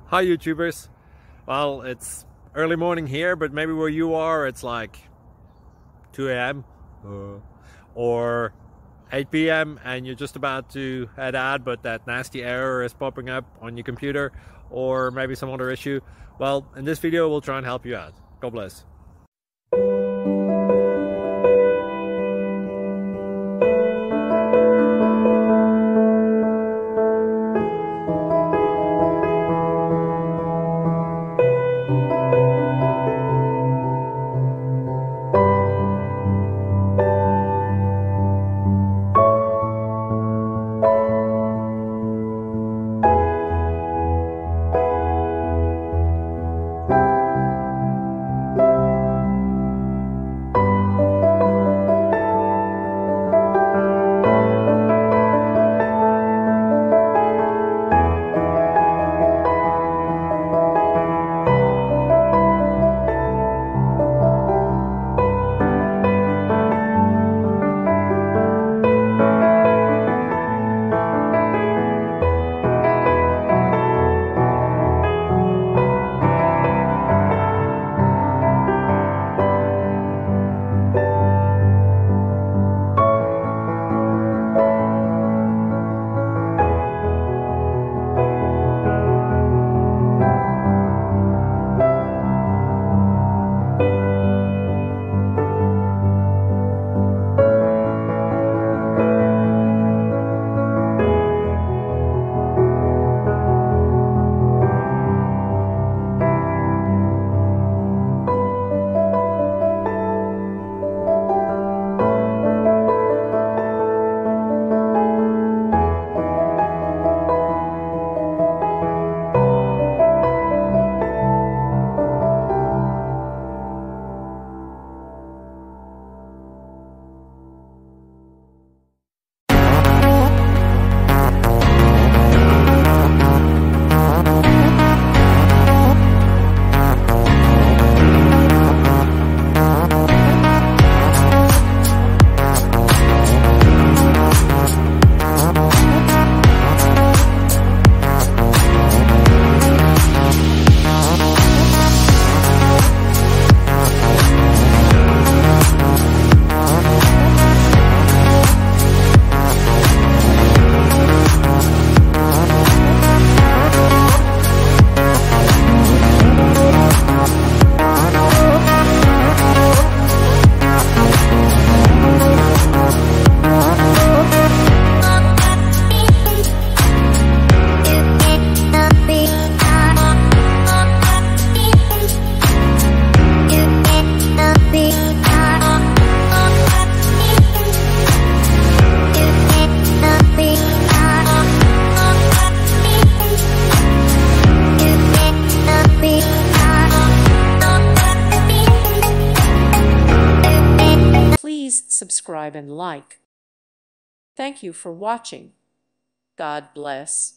Hi YouTubers. Well, it's early morning here, but maybe where you are it's like 2 a.m. or 8 p.m. and you're just about to head out, but that nasty error is popping up on your computer, or maybe some other issue. Well, in this video we'll try and help you out. God bless. Please subscribe and like. Thank you for watching. God bless.